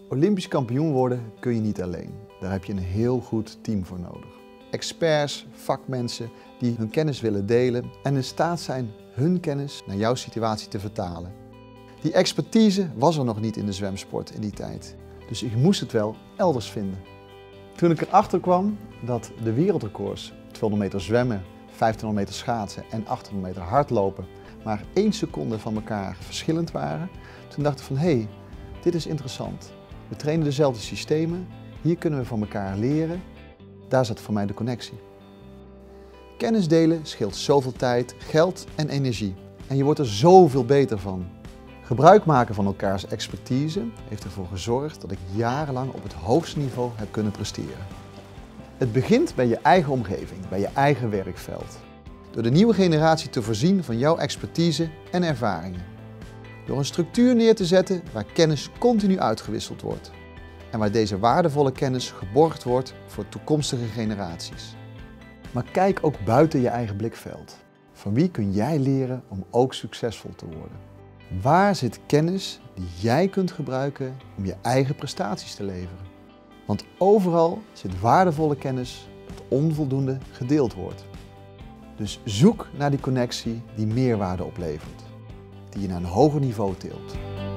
Olympisch kampioen worden kun je niet alleen. Daar heb je een heel goed team voor nodig. Experts, vakmensen die hun kennis willen delen en in staat zijn hun kennis naar jouw situatie te vertalen. Die expertise was er nog niet in de zwemsport in die tijd. Dus ik moest het wel elders vinden. Toen ik erachter kwam dat de wereldrecords 200 meter zwemmen, 1500 meter schaatsen en 800 meter hardlopen maar 1 seconde van elkaar verschillend waren, toen dacht ik van hé, dit is interessant. We trainen dezelfde systemen, hier kunnen we van elkaar leren. Daar zat voor mij de connectie. Kennis delen scheelt zoveel tijd, geld en energie. En je wordt er zoveel beter van. Gebruik maken van elkaars expertise heeft ervoor gezorgd dat ik jarenlang op het hoogste niveau heb kunnen presteren. Het begint bij je eigen omgeving, bij je eigen werkveld. Door de nieuwe generatie te voorzien van jouw expertise en ervaringen. Door een structuur neer te zetten waar kennis continu uitgewisseld wordt. En waar deze waardevolle kennis geborgd wordt voor toekomstige generaties. Maar kijk ook buiten je eigen blikveld. Van wie kun jij leren om ook succesvol te worden? Waar zit kennis die jij kunt gebruiken om je eigen prestaties te leveren? Want overal zit waardevolle kennis dat onvoldoende gedeeld wordt. Dus zoek naar die connectie die meerwaarde oplevert. Die je naar een hoger niveau tilt.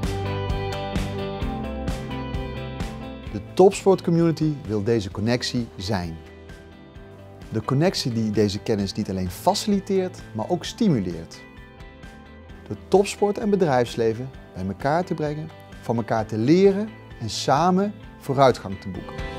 De topsportcommunity wil deze connectie zijn. De connectie die deze kennis niet alleen faciliteert, maar ook stimuleert. Door topsport en bedrijfsleven bij elkaar te brengen, van elkaar te leren en samen vooruitgang te boeken.